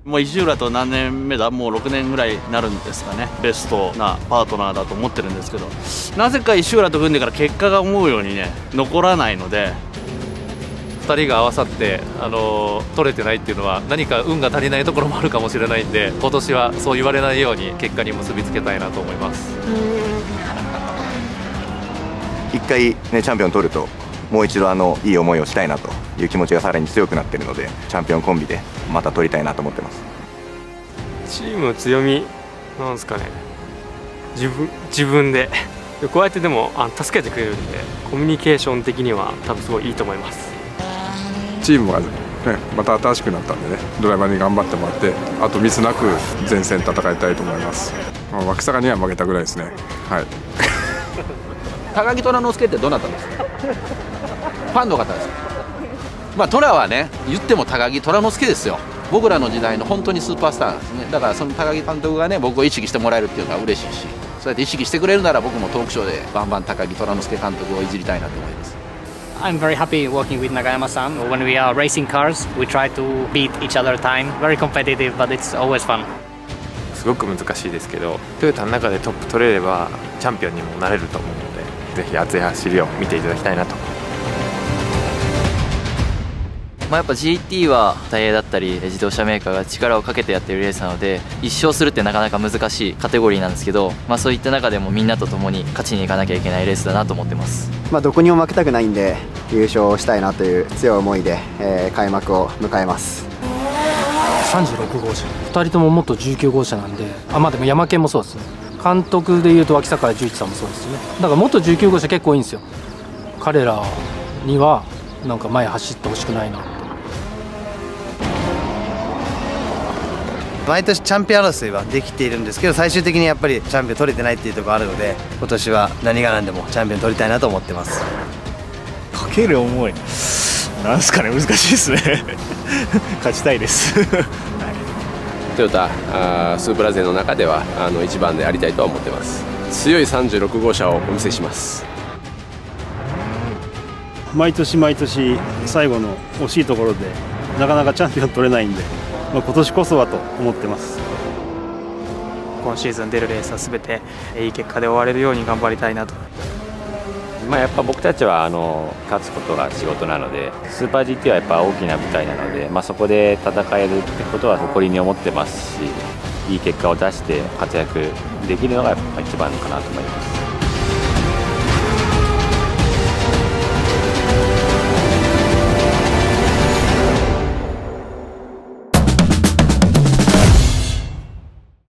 もう石浦と何年目だ、もう6年ぐらいになるんですかね。ベストなパートナーだと思ってるんですけど、なぜか石浦と組んでから結果が思うようにね残らないので、 2人が合わさって取れてないっていうのは何か運が足りないところもあるかもしれないんで、今年はそう言われないように結果に結びつけたいなと思います。 1回ねチャンピオン取るともう一度いい思いをしたいなという気持ちがさらに強くなっているので、チャンピオンコンビでまた取りたいなと思ってます。 チームの強みなんですかね、自分でこうやってでも助けてくれるんで、コミュニケーション的には多分すごいいいと思います。 チームが、ね、また新しくなったんでね、ドライバーに頑張ってもらって、あとミスなく前線戦いたいと思います。脇坂には負けたぐらいですね。はい。 高木虎之介ってどうなったんですか。ファンの方ですか。まあ虎はね言っても高木虎之介ですよ。僕らの時代の本当にスーパースターなんですね。だからその高木監督がね僕を意識してもらえるっていうのは嬉しいし、そうやって意識してくれるなら僕もトークショーでバンバン高木虎之介監督をいじりたいなと思います。 I'm very happy working with Nagayama-san. When we are racing cars, we try to beat each other time. Very competitive, but it's always fun. すごく難しいですけど、トヨタの中でトップ取れればチャンピオンにもなれると思うので、ぜひ熱い走りを見ていただきたいなと。 やっぱ GT はタイヤだったり自動車メーカーが力をかけてやってるレースなので、1勝するってなかなか難しいカテゴリーなんですけど、そういった中でもみんなと共に勝ちに行かなきゃいけないレースだなと思ってます。 どこにも負けたくないんで優勝したいなという強い思いで、開幕を迎えます。 36号車、2人とも元19号車なんで、でも山県もそうですね。監督でいうと脇坂十一さんもそうですね。だから元19号車結構いいんですよ。彼らにはなんか前走ってほしくないな。 毎年チャンピオン争いはできているんですけど、最終的にやっぱりチャンピオン取れてないっていうところあるので、今年は何が何でもチャンピオン取りたいなと思ってます。 かける思いなんすかね、難しいですね勝ちたいですトヨタスープラ勢の中では1番でありたいとは思ってます。強い36号車をお見せします。 毎年毎年最後の惜しいところでなかなかチャンピオン取れないんで、今年こそはと思ってます。 今シーズン出るレースは全ていい結果で終われるように頑張りたいなと。 やっぱ僕たちは勝つことが仕事なので、スーパー GT はやっぱ大きな舞台なので、そこで戦えるってことは誇りに思ってますし、いい結果を出して活躍できるのがやっぱ一番かなと思います。